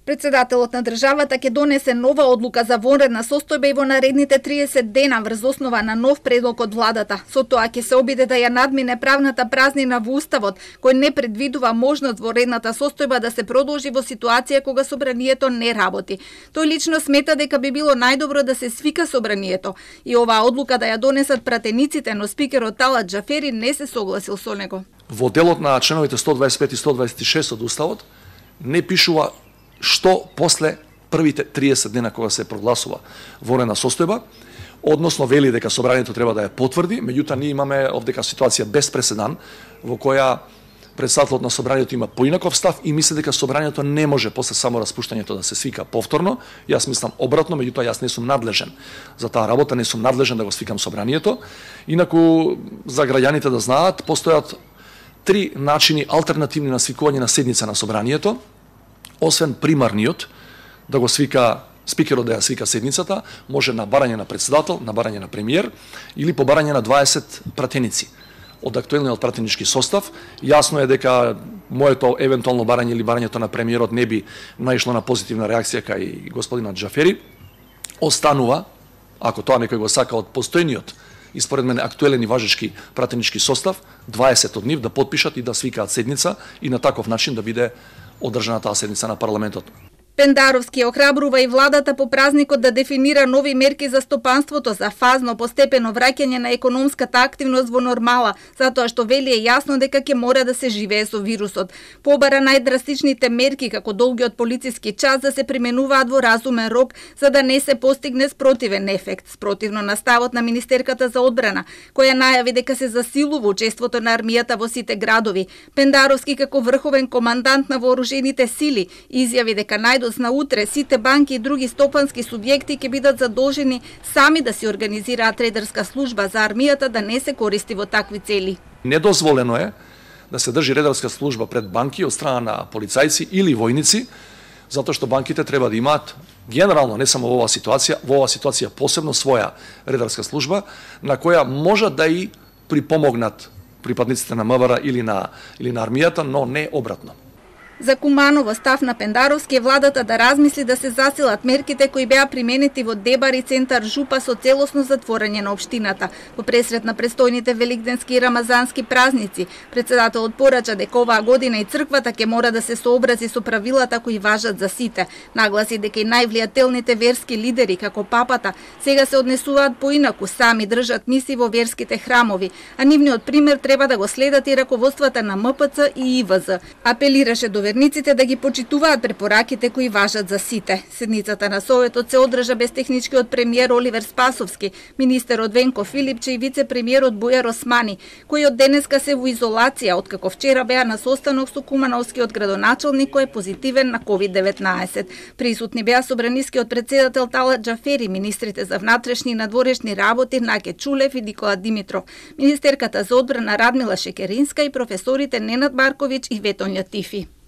Председателот на државата ќе донесе нова одлука за вонредна состојба и во наредните 30 дена врз основа на нов предлог од владата. Со тоа ќе се обиде да ја надмине правната празнина во Уставот, кој не предвидува можност вонредната состојба да се продолжи во ситуација кога собранието не работи. Тој лично смета дека би било најдобро да се свика собранието и оваа одлука да ја донесат пратениците, но спикерот Талат Џафери не се согласил со него. Во делот на членовите 125 и 126 од Уставот не пишува што после првите 30 дена кога се прогласува вонредна состојба, односно вели дека собранието треба да ја потврди, меѓутоа ние имаме овдека ситуација без преседан во која председателот на собранието има поинаков став и мисли дека собранието не може после само распуштањето да се свика повторно. Јас мислам обратно, меѓутоа јас не сум надлежен за таа работа, не сум надлежен да го свикам собранието. Инаку за граѓаните да знаат, постојат три начини алтернативни на свикување на седница на собранието. Освен примарниот, да го свика спикерот да ја свика седницата, може на барање на председател, на барање на премиер или по барање на 20 пратеници од актуелниот пратенички состав. Јасно е дека моето евентуално барање или барањето на премиерот не би наишло на позитивна реакција кај господинот Џафери. Останува, ако тоа некој го сака, од постојниот и според мене актуелен и важечки пратенички состав, 20 од нив да потпишат и да свикаат седница и на таков начин да биде одржана таа седница на парламентот. Пендаровски охрабрува и владата по празникот да дефинира нови мерки за стопанството за фазно постепено враќање на економската активност во нормала, затоа што вели е јасно дека ќе мора да се живее со вирусот. Побара најдрастичните мерки како долгиот полициски час да се применуваат во разумен рок за да не се постигне спротивен ефект, спротивно на ставот на министерката за одбрана, која најави дека се засилува учеството на армијата во сите градови. Пендаровски како врховен командант на вооружените сили изјави дека на утре сите банки и други стопански субјекти ќе бидат задолжени сами да си организираат редарска служба за армијата да не се користи во такви цели. Недозволено е да се држи редарска служба пред банки од страна на полицајци или војници, затоа што банките треба да имаат генерално, не само во оваа ситуација посебно своја редарска служба на која можат да и припомогнат припадниците на МВР или на армијата, но не обратно. За Куманово став на Пендаровски е владата да размисли да се засилат мерките кои беа применети во Дебар и центар Жупа со целосно затворање на општината. Во пресрет на престојните великденски и рамазански празници, председателот порача дека оваа година и црквата ќе мора да се сообрази со правилата кои важат за сите. Нагласи дека и највлијателните верски лидери како папата сега се однесуваат поинаку, сами држат миси во верските храмови, а нивниот пример треба да го следат и раководствата на МПЦ и ИВЗ. Апелираше до верниците да ги почитуваат препораките кои важат за сите. Седницата на Советот се одржа без техничкиот премиер Оливер Спасовски, министерот Венко Филипче и вице-премиерот Бујар Османи, кои од денеска се во изолација, откако вчера беа на состанок со кумановскиот градоначелник кој е позитивен на COVID-19. Присутни беа собранискиот председател Талат Џафери, министрите за внатрешни и надворешни работи Наке Чулев и Никола Димитров, министерката за одбрана Радмила Шекеринска и професорите Ненад Барковиќ и Ветонја Тифи.